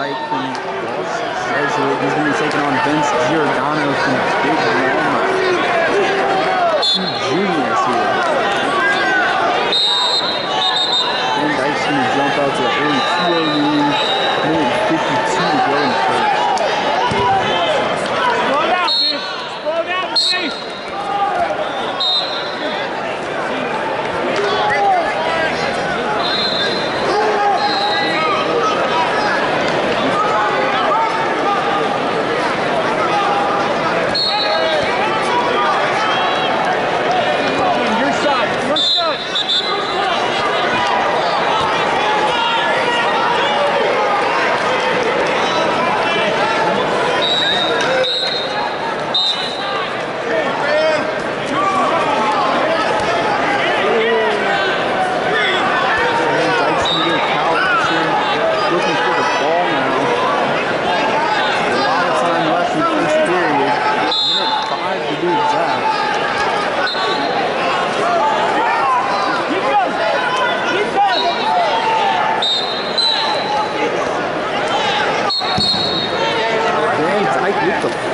Dyke from Jesuit. He's going to be taking on Vince Giordano from Big Mama. Two juniors here. Van Dyke's going to jump out to the early 2-0 lead. Minute 52 to go in the first. Slow down, bitch. Slow down, please. With the